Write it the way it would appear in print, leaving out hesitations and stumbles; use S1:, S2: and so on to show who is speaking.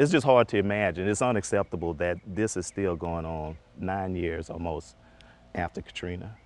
S1: it's just hard to imagine. It's unacceptable that this is still going on 9 years almost after Katrina.